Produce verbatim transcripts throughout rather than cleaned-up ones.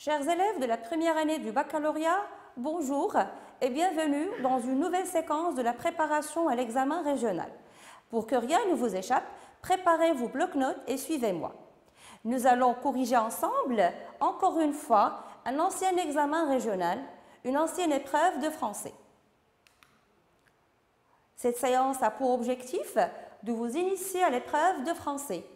Chers élèves de la première année du baccalauréat, bonjour et bienvenue dans une nouvelle séquence de la préparation à l'examen régional. Pour que rien ne vous échappe, préparez vos blocs-notes et suivez-moi. Nous allons corriger ensemble, encore une fois, un ancien examen régional, une ancienne épreuve de français. Cette séance a pour objectif de vous initier à l'épreuve de français.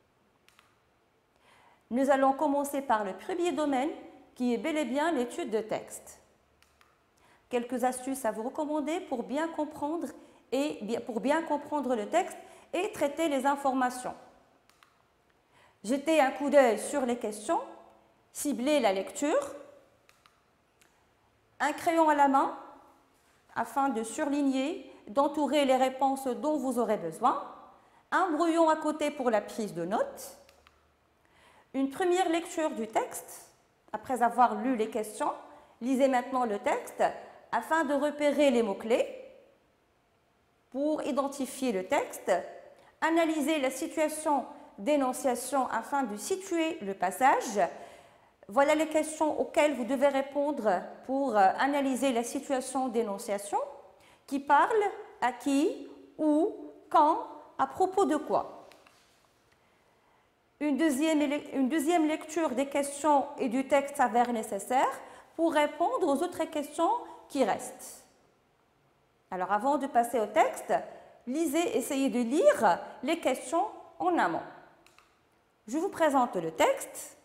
Nous allons commencer par le premier domaine, qui est bel et bien l'étude de texte. Quelques astuces à vous recommander pour bien comprendre, et bien, pour bien comprendre le texte et traiter les informations. Jetez un coup d'œil sur les questions, ciblez la lecture, un crayon à la main afin de surligner, d'entourer les réponses dont vous aurez besoin, un brouillon à côté pour la prise de notes, une première lecture du texte. Après avoir lu les questions, lisez maintenant le texte afin de repérer les mots-clés. Pour identifier le texte, analysez la situation d'énonciation afin de situer le passage. Voilà les questions auxquelles vous devez répondre pour analyser la situation d'énonciation. Qui parle, à qui, où, quand, à propos de quoi. Une deuxième, une deuxième lecture des questions et du texte s'avère nécessaire pour répondre aux autres questions qui restent. Alors avant de passer au texte, lisez, essayez de lire les questions en amont. Je vous présente le texte.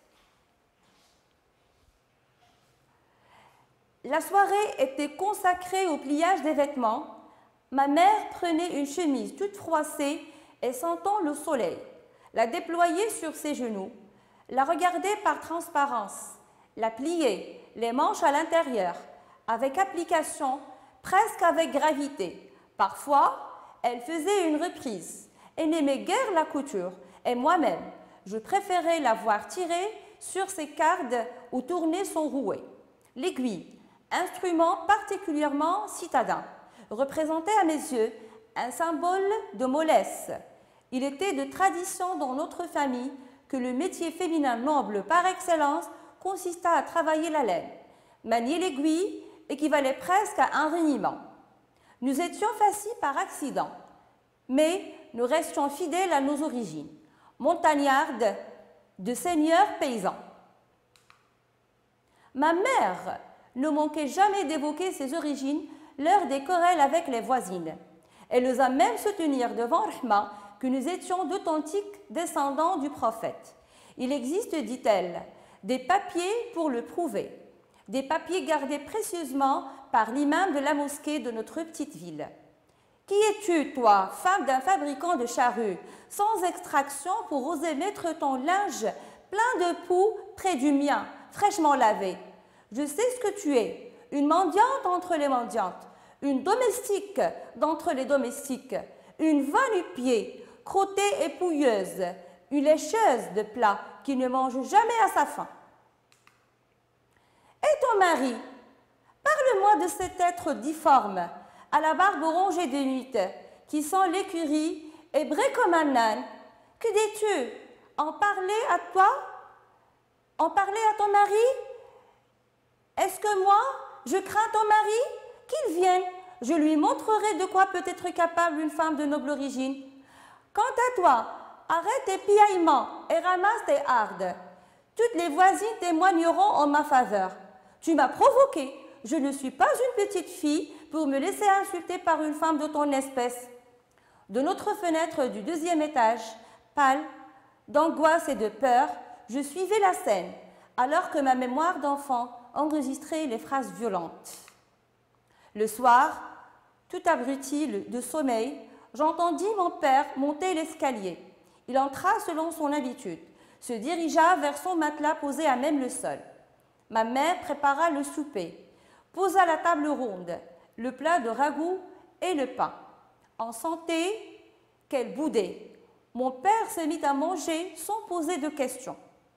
La soirée était consacrée au pliage des vêtements. Ma mère prenait une chemise toute froissée et sentant le soleil, la déployait sur ses genoux, la regardait par transparence, la pliait, les manches à l'intérieur, avec application, presque avec gravité. Parfois, elle faisait une reprise et n'aimait guère la couture, et moi-même, je préférais la voir tirer sur ses cardes ou tourner son rouet. L'aiguille, instrument particulièrement citadin, représentait à mes yeux un symbole de mollesse. Il était de tradition dans notre famille que le métier féminin noble par excellence consista à travailler la laine. Manier l'aiguille équivalait presque à un reniement. Nous étions fascis par accident, mais nous restions fidèles à nos origines, montagnardes, de seigneurs paysans. Ma mère ne manquait jamais d'évoquer ses origines lors des querelles avec les voisines. Elle nous a même soutenir devant Rahma que nous étions d'authentiques descendants du prophète. Il existe, dit-elle, des papiers pour le prouver, des papiers gardés précieusement par l'imam de la mosquée de notre petite ville. Qui es-tu, toi, femme d'un fabricant de charrues, sans extraction pour oser mettre ton linge plein de poux près du mien, fraîchement lavé? Je sais ce que tu es, une mendiante entre les mendiantes, une domestique d'entre les domestiques, une va-nu-pied, crottée et pouilleuse, une lécheuse de plats qui ne mange jamais à sa faim. Et ton mari? Parle-moi de cet être difforme, à la barbe rongée de nuit, qui sent l'écurie et brille comme un âne. Que dis-tu? En parler à toi? En parler à ton mari? Est-ce que moi, je crains ton mari? Qu'il vienne, je lui montrerai de quoi peut être capable une femme de noble origine. Quant à toi, arrête tes piaillements et ramasse tes hardes. Toutes les voisines témoigneront en ma faveur. Tu m'as provoqué. Je ne suis pas une petite fille pour me laisser insulter par une femme de ton espèce. De notre fenêtre du deuxième étage, pâle, d'angoisse et de peur, je suivais la scène, alors que ma mémoire d'enfant enregistrait les phrases violentes. Le soir, tout abruti de sommeil, j'entendis mon père monter l'escalier. Il entra selon son habitude, se dirigea vers son matelas posé à même le sol. Ma mère prépara le souper, posa la table ronde, le plat de ragoût et le pain. En santé, qu'elle boudait. Mon père se mit à manger sans poser de questions.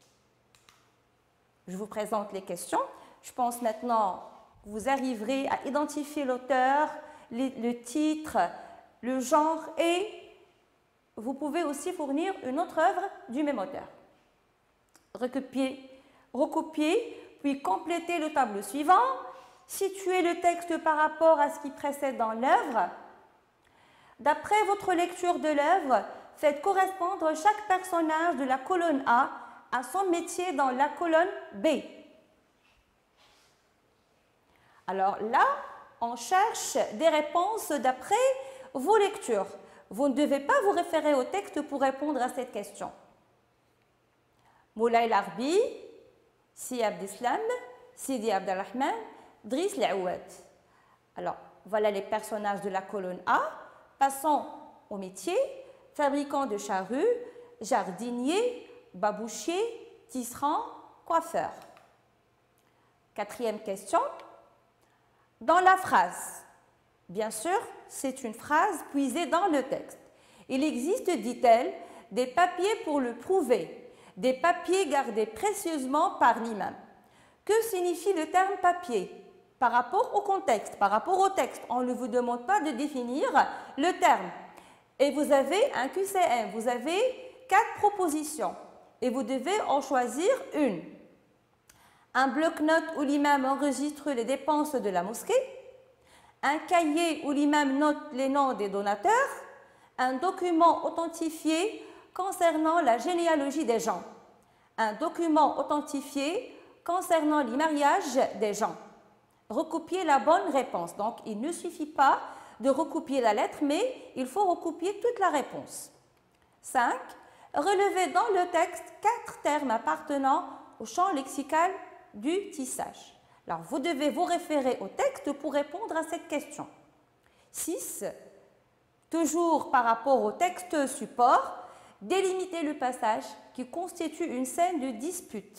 Je vous présente les questions. Je pense maintenant que vous arriverez à identifier l'auteur, le titre, le genre et vous pouvez aussi fournir une autre œuvre du même auteur. Recopier, recopier puis complétez le tableau suivant, situez le texte par rapport à ce qui précède dans l'œuvre. D'après votre lecture de l'œuvre, faites correspondre chaque personnage de la colonne A à son métier dans la colonne B. Alors là, on cherche des réponses d'après vos lectures. Vous ne devez pas vous référer au texte pour répondre à cette question. Moulay Larbi, Si Abdeslam, Sidi Abdelrahman, Driss Laouad. Alors, voilà les personnages de la colonne A. Passons au métier. Fabricant de charrues, jardinier, babouchier, tisserand, coiffeur. Quatrième question. Dans la phrase, bien sûr, c'est une phrase puisée dans le texte. Il existe, dit-elle, des papiers pour le prouver, des papiers gardés précieusement par l'imam. Que signifie le terme papier? Par rapport au contexte, par rapport au texte, on ne vous demande pas de définir le terme. Et vous avez un Q C M, vous avez quatre propositions et vous devez en choisir une. Un bloc-notes où l'imam enregistre les dépenses de la mosquée, un cahier où l'imam note les noms des donateurs, un document authentifié concernant la généalogie des gens, un document authentifié concernant les mariages des gens. Recopiez la bonne réponse. Donc, il ne suffit pas de recopier la lettre, mais il faut recopier toute la réponse. cinq. Relevez dans le texte quatre termes appartenant au champ lexical du tissage. Alors, vous devez vous référer au texte pour répondre à cette question. six. Toujours par rapport au texte support, délimitez le passage qui constitue une scène de dispute.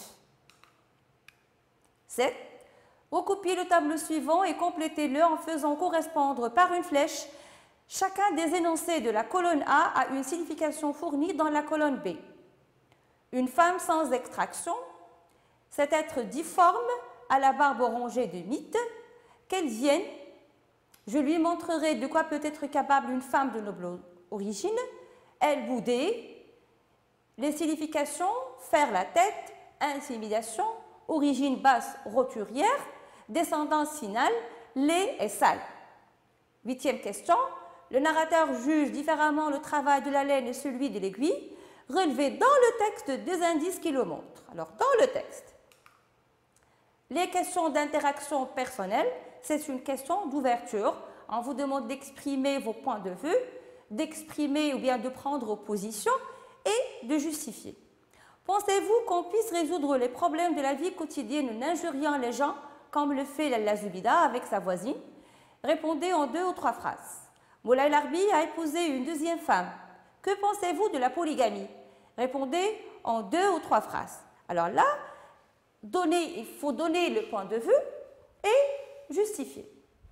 sept. Recopiez le tableau suivant et complétez-le en faisant correspondre par une flèche chacun des énoncés de la colonne A à une signification fournie dans la colonne B. Une femme sans extraction, cet être difforme à la barbe rongée de mythe, qu'elle vienne, je lui montrerai de quoi peut être capable une femme de noble origine, elle boudait, les significations, faire la tête, intimidation, origine basse roturière, descendance finale, lait et sale. Huitième question, le narrateur juge différemment le travail de la laine et celui de l'aiguille. Relevez dans le texte deux indices qui le montrent. Alors, dans le texte, les questions d'interaction personnelle, c'est une question d'ouverture. On vous demande d'exprimer vos points de vue, d'exprimer ou bien de prendre position et de justifier. Pensez-vous qu'on puisse résoudre les problèmes de la vie quotidienne en injuriant les gens comme le fait la Zubida avec sa voisine? Répondez en deux ou trois phrases. Moulay Larbi a épousé une deuxième femme. Que pensez-vous de la polygamie? Répondez en deux ou trois phrases. Alors là, donnez, il faut donner le point de vue et justifier.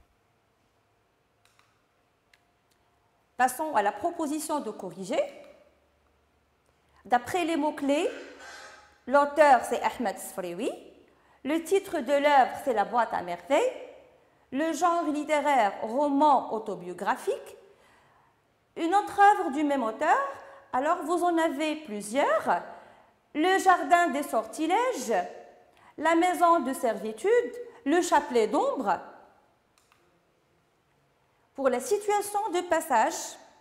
Passons à la proposition de corriger. D'après les mots-clés, l'auteur c'est Ahmed Sfrewi, le titre de l'œuvre c'est La boîte à merveilles, le genre littéraire roman autobiographique, une autre œuvre du même auteur, alors vous en avez plusieurs, le jardin des sortilèges, la maison de servitude, le chapelet d'ombre. Pour la situation de passage,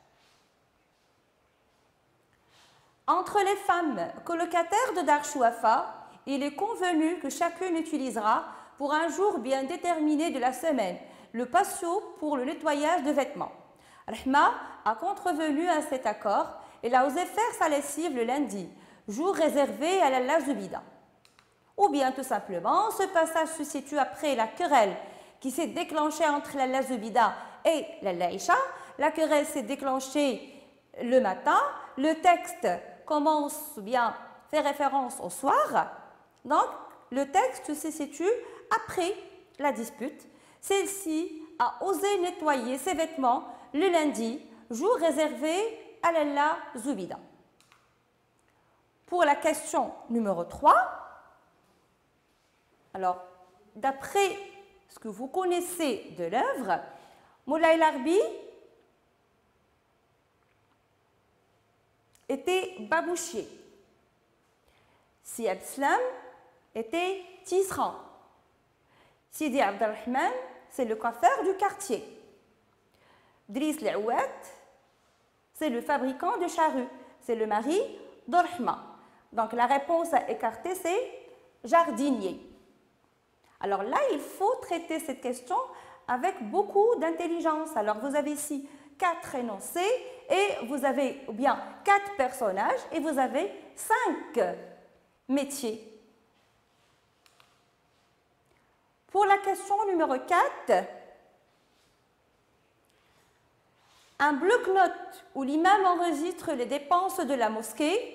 entre les femmes colocataires de Dar Chouafa, il est convenu que chacune utilisera pour un jour bien déterminé de la semaine le patio pour le nettoyage de vêtements. Rahma a contrevenu à cet accord et a osé faire sa lessive le lundi, jour réservé à la Zubida. Ou bien tout simplement, ce passage se situe après la querelle qui s'est déclenchée entre la Zubida et la Laïcha. La querelle s'est déclenchée le matin, le texte commence ou bien fait référence au soir. Donc, le texte se situe après la dispute. Celle-ci a osé nettoyer ses vêtements le lundi, jour réservé à la Zubida. Pour la question numéro trois, alors, d'après ce que vous connaissez de l'œuvre, Moulay Larbi était babouchier. Si Abdeslam était tisserand. Sidi Abdelrahman, c'est le coiffeur du quartier. Driss L'Ouat, c'est le fabricant de charrues. C'est le mari d'Orhma. Donc la réponse à écarter, c'est jardinier. Alors là, il faut traiter cette question avec beaucoup d'intelligence. Alors vous avez ici quatre énoncés et vous avez ou bien quatre personnages et vous avez cinq métiers. Pour la question numéro quatre, un bloc-notes où l'imam enregistre les dépenses de la mosquée,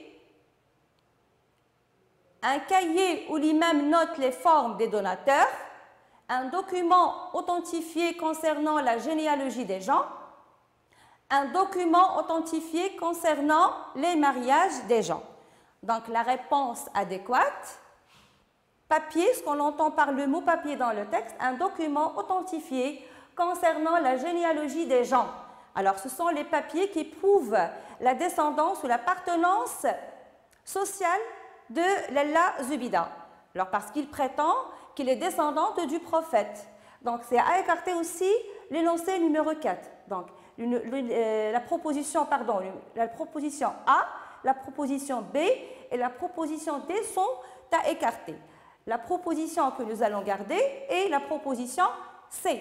un cahier où l'imam note les formes des donateurs, un document authentifié concernant la généalogie des gens, un document authentifié concernant les mariages des gens. Donc la réponse adéquate, papier, ce qu'on entend par le mot papier dans le texte, un document authentifié concernant la généalogie des gens. Alors ce sont les papiers qui prouvent la descendance ou l'appartenance sociale de Lalla Zubida. Alors parce qu'il prétend qu'il est descendante du prophète. Donc c'est à écarter aussi l'énoncé numéro quatre. Donc une, une, euh, la proposition, pardon, la proposition A, la proposition B et la proposition D sont à écarter. La proposition que nous allons garder est la proposition C.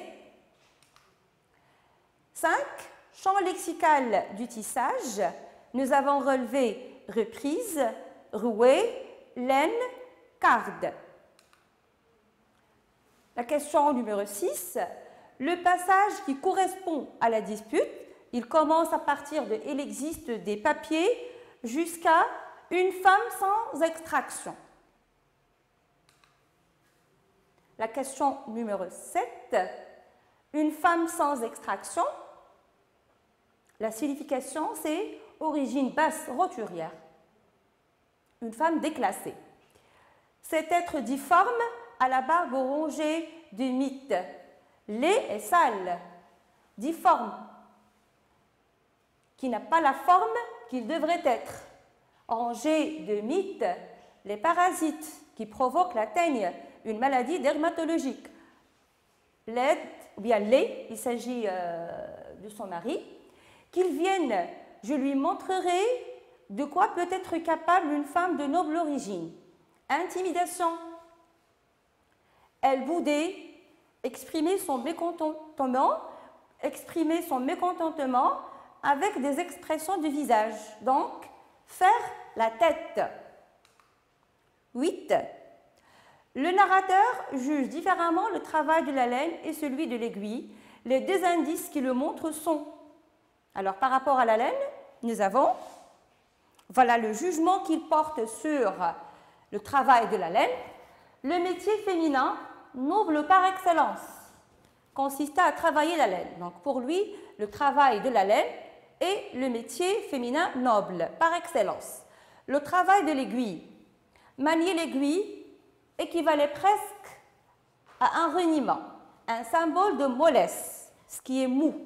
cinq. Champ lexical du tissage. Nous avons relevé reprise, rouée, laine, carde. La question numéro six. Le passage qui correspond à la dispute, il commence à partir de « il existe des papiers » jusqu'à « une femme sans extraction ». La question numéro sept. Une femme sans extraction. La signification, c'est origine basse roturière. Une femme déclassée. Cet être difforme à la barbe rongée du mythe. Laid et sale, difforme, qui n'a pas la forme qu'il devrait être. Rongé de mythe, les parasites qui provoquent la teigne, une maladie dermatologique. Laid, ou bien laid, il s'agit euh, de son mari. Qu'il vienne, je lui montrerai de quoi peut être capable une femme de noble origine. Intimidation. Elle boudait, exprimer son mécontentement, exprimer son mécontentement avec des expressions du visage. Donc, faire la tête. huit. Le narrateur juge différemment le travail de la laine et celui de l'aiguille. Les deux indices qui le montrent sont. Alors, par rapport à la laine, nous avons, voilà le jugement qu'il porte sur le travail de la laine. Le métier féminin, noble par excellence, consistait à travailler la laine. Donc, pour lui, le travail de la laine est le métier féminin noble par excellence. Le travail de l'aiguille, manier l'aiguille, équivalait presque à un reniement, un symbole de mollesse, ce qui est mou.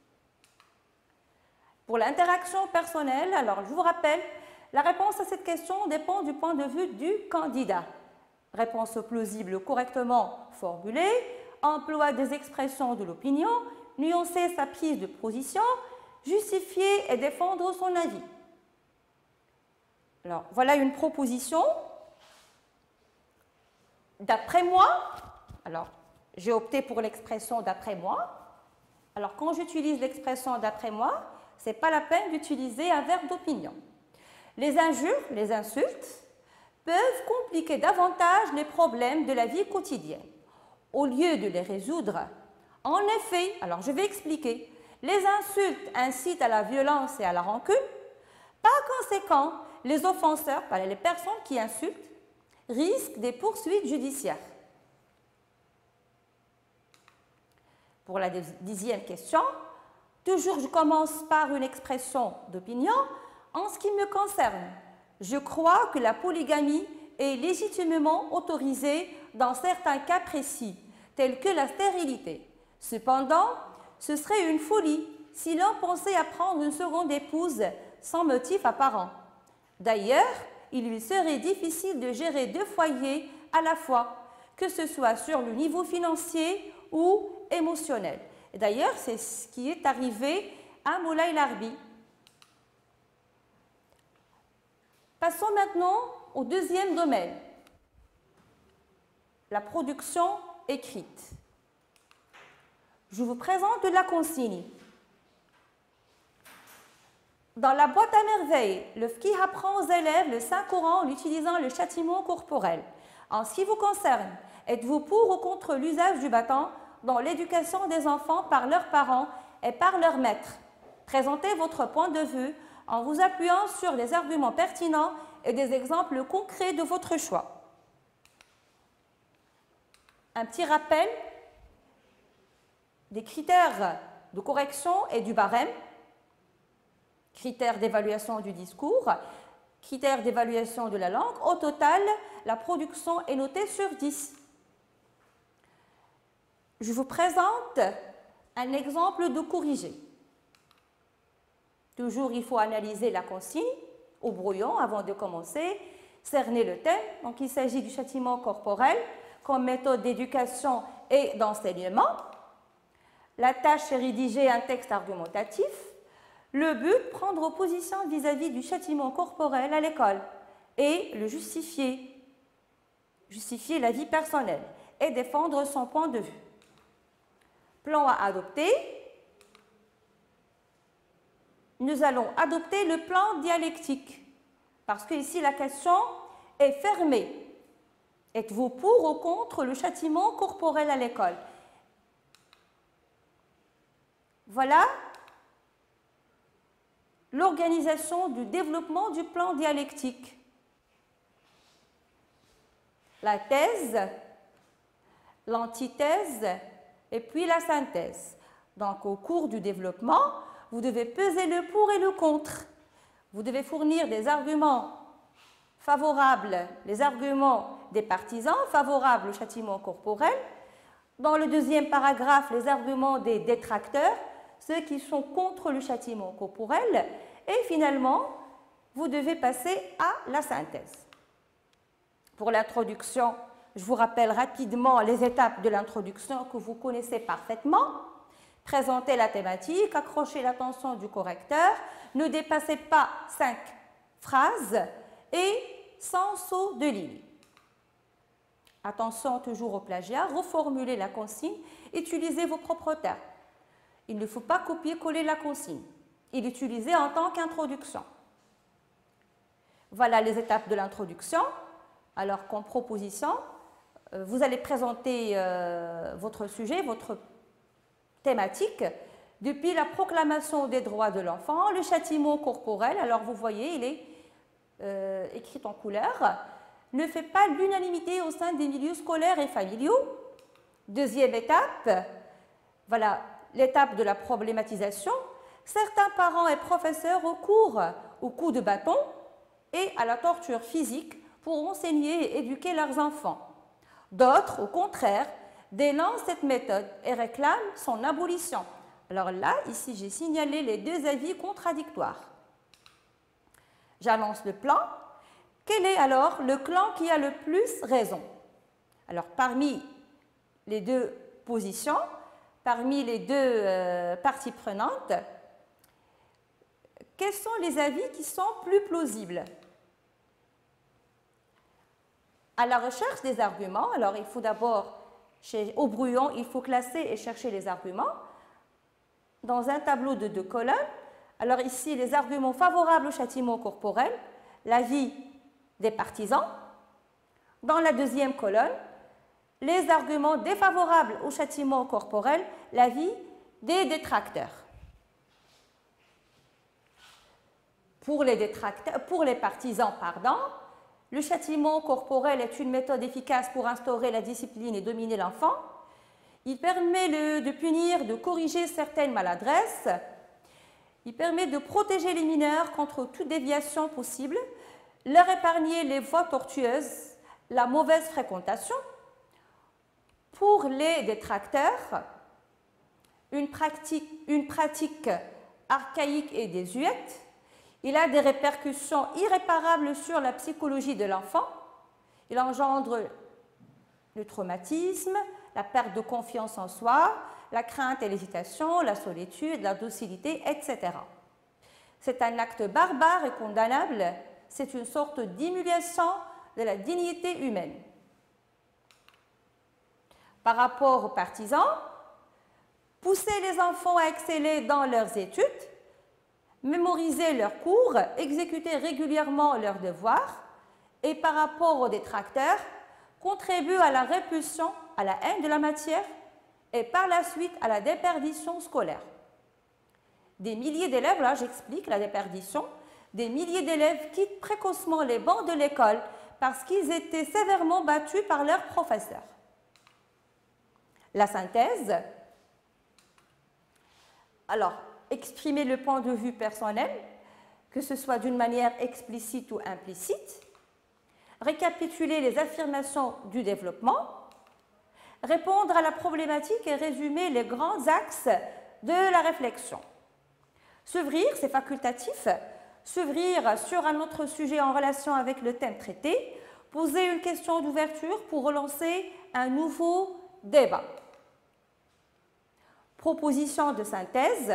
Pour l'interaction personnelle, alors je vous rappelle, la réponse à cette question dépend du point de vue du candidat. Réponse plausible correctement formulée, emploi des expressions de l'opinion, nuancer sa prise de position, justifier et défendre son avis. Alors, voilà une proposition. D'après moi, alors j'ai opté pour l'expression d'après moi. Alors, quand j'utilise l'expression d'après moi, ce n'est pas la peine d'utiliser un verbe d'opinion. Les injures, les insultes, peuvent compliquer davantage les problèmes de la vie quotidienne. Au lieu de les résoudre, en effet, alors je vais expliquer, les insultes incitent à la violence et à la rancune. Par conséquent, les offenseurs, les personnes qui insultent, risquent des poursuites judiciaires. Pour la dixième question, toujours je commence par une expression d'opinion. En ce qui me concerne, je crois que la polygamie est légitimement autorisée dans certains cas précis, tels que la stérilité. Cependant, ce serait une folie si l'on pensait à prendre une seconde épouse sans motif apparent. D'ailleurs, il lui serait difficile de gérer deux foyers à la fois, que ce soit sur le niveau financier ou émotionnel. Et d'ailleurs, c'est ce qui est arrivé à Moulay Larbi. Passons maintenant au deuxième domaine, la production écrite. Je vous présente la consigne. Dans la boîte à merveilles, le F K I apprend aux élèves le Saint-Coran en utilisant le châtiment corporel. En ce qui vous concerne, êtes-vous pour ou contre l'usage du bâton dans l'éducation des enfants par leurs parents et par leurs maîtres? Présentez votre point de vue en vous appuyant sur des arguments pertinents et des exemples concrets de votre choix. Un petit rappel des critères de correction et du barème. Critères d'évaluation du discours, critères d'évaluation de la langue. Au total, la production est notée sur dix. Je vous présente un exemple de corrigé. Toujours, il faut analyser la consigne au brouillon avant de commencer, cerner le thème. Donc, il s'agit du châtiment corporel comme méthode d'éducation et d'enseignement. La tâche est rédiger un texte argumentatif. Le but, prendre position vis-à-vis du châtiment corporel à l'école et le justifier, justifier la vie personnelle et défendre son point de vue. Plan à adopter. Nous allons adopter le plan dialectique parce que ici la question est fermée. Êtes-vous pour ou contre le châtiment corporel à l'école? Voilà l'organisation du développement du plan dialectique. La thèse, l'antithèse et puis la synthèse. Donc, au cours du développement, vous devez peser le pour et le contre. Vous devez fournir des arguments favorables, les arguments des partisans favorables au châtiment corporel. Dans le deuxième paragraphe, les arguments des détracteurs, ceux qui sont contre le châtiment corporel, et finalement, vous devez passer à la synthèse. Pour l'introduction, je vous rappelle rapidement les étapes de l'introduction que vous connaissez parfaitement. Présentez la thématique, accrochez l'attention du correcteur, ne dépassez pas cinq phrases et sans saut de ligne. Attention toujours au plagiat, reformulez la consigne, utilisez vos propres termes. Il ne faut pas copier-coller la consigne et l'utiliser en tant qu'introduction. Voilà les étapes de l'introduction. Alors, comme proposition, vous allez présenter euh, votre sujet, votre thématique, depuis la proclamation des droits de l'enfant, le châtiment corporel. Alors, vous voyez, il est euh, écrit en couleur. Ne fait pas l'unanimité au sein des milieux scolaires et familiaux. Deuxième étape, voilà l'étape de la problématisation. Certains parents et professeurs recourent au coup de bâton et à la torture physique pour enseigner et éduquer leurs enfants. D'autres, au contraire, dénoncent cette méthode et réclament son abolition. Alors là, ici, j'ai signalé les deux avis contradictoires. J'annonce le plan. Quel est alors le clan qui a le plus raison? Alors, parmi les deux positions, parmi les deux euh, parties prenantes, quels sont les avis qui sont plus plausibles? À la recherche des arguments, alors il faut d'abord, au brouillon, il faut classer et chercher les arguments dans un tableau de deux colonnes. Alors ici, les arguments favorables au châtiment corporel, l'avis des partisans. Dans la deuxième colonne, les arguments défavorables au châtiment corporel, l'avis des détracteurs. Pour les, détracteurs, pour les partisans, pardon, le châtiment corporel est une méthode efficace pour instaurer la discipline et dominer l'enfant. Il permet le, de punir, de corriger certaines maladresses. Il permet de protéger les mineurs contre toute déviation possible, leur épargner les voies tortueuses, la mauvaise fréquentation. Pour les détracteurs, une pratique, une pratique archaïque et désuète. Il a des répercussions irréparables sur la psychologie de l'enfant. Il engendre le traumatisme, la perte de confiance en soi, la crainte et l'hésitation, la solitude, la docilité, et cetera. C'est un acte barbare et condamnable, c'est une sorte d'humiliation de la dignité humaine. Par rapport aux partisans, pousser les enfants à exceller dans leurs études, mémoriser leurs cours, exécuter régulièrement leurs devoirs, et par rapport aux détracteurs, contribue à la répulsion, à la haine de la matière et par la suite à la déperdition scolaire. Des milliers d'élèves, là j'explique la déperdition, des milliers d'élèves quittent précocement les bancs de l'école parce qu'ils étaient sévèrement battus par leurs professeurs. La synthèse, alors exprimer le point de vue personnel, que ce soit d'une manière explicite ou implicite, récapituler les affirmations du développement, répondre à la problématique et résumer les grands axes de la réflexion. S'ouvrir, c'est facultatif, s'ouvrir sur un autre sujet en relation avec le thème traité, poser une question d'ouverture pour relancer un nouveau débat. Proposition de synthèse.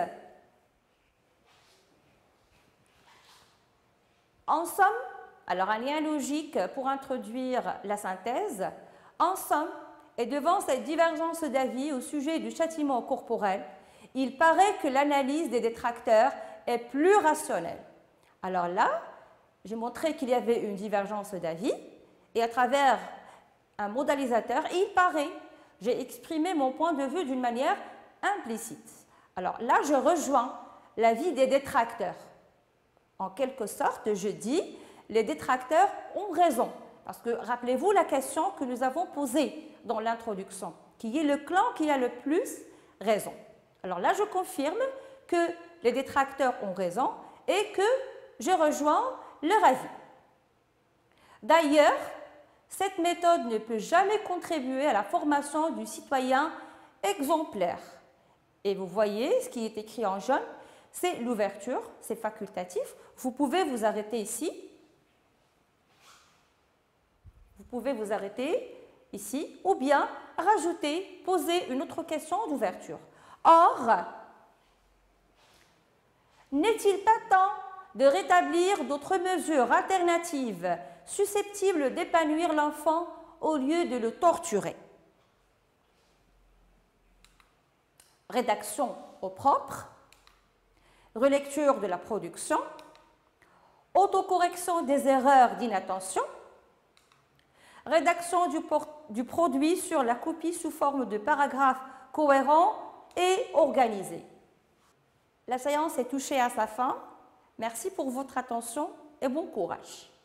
En somme, alors un lien logique pour introduire la synthèse, en somme, et devant cette divergence d'avis au sujet du châtiment corporel, il paraît que l'analyse des détracteurs est plus rationnelle. Alors là, j'ai montré qu'il y avait une divergence d'avis, et à travers un modalisateur, il paraît, j'ai exprimé mon point de vue d'une manière implicite. Alors là, je rejoins l'avis des détracteurs. En quelque sorte, je dis, les détracteurs ont raison. Parce que rappelez-vous la question que nous avons posée dans l'introduction, qui est le clan qui a le plus raison. Alors là, je confirme que les détracteurs ont raison et que je rejoins leur avis. D'ailleurs, cette méthode ne peut jamais contribuer à la formation du citoyen exemplaire. Et vous voyez, ce qui est écrit en jaune, c'est l'ouverture, c'est facultatif. Vous pouvez vous arrêter ici. Vous pouvez vous arrêter ici ou bien rajouter, poser une autre question d'ouverture. Or, n'est-il pas temps de rétablir d'autres mesures alternatives susceptibles d'épanouir l'enfant au lieu de le torturer? Rédaction au propre, relecture de la production, autocorrection des erreurs d'inattention, rédaction du, du produit sur la copie sous forme de paragraphes cohérents et organisés. La séance est touchée à sa fin. Merci pour votre attention et bon courage.